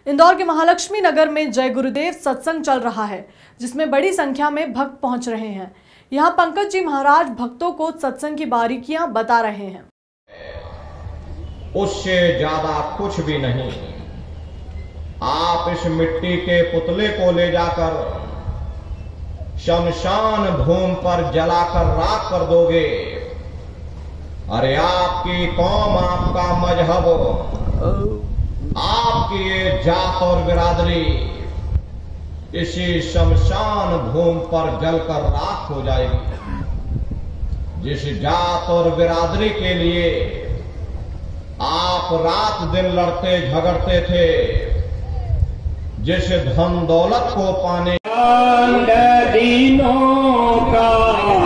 इंदौर के महालक्ष्मी नगर में जय गुरुदेव सत्संग चल रहा है, जिसमें बड़ी संख्या में भक्त पहुंच रहे हैं। यहां पंकज जी महाराज भक्तों को सत्संग की बारीकियां बता रहे हैं। उससे ज्यादा कुछ भी नहीं। आप इस मिट्टी के पुतले को ले जाकर शमशान भूमि पर जलाकर राख कर दोगे। अरे आपकी कौम, आपका मजहब, आपकी ये जात और बिरादरी इसी शमशान भूमि पर जलकर राख हो जाएगी। जिस जात और बिरादरी के लिए आप रात दिन लड़ते झगड़ते थे, जिस धन दौलत को पाने दीनों का